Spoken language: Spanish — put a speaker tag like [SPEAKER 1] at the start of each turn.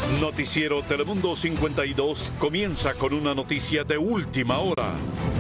[SPEAKER 1] Noticiero Telemundo 52 comienza con una noticia de última hora.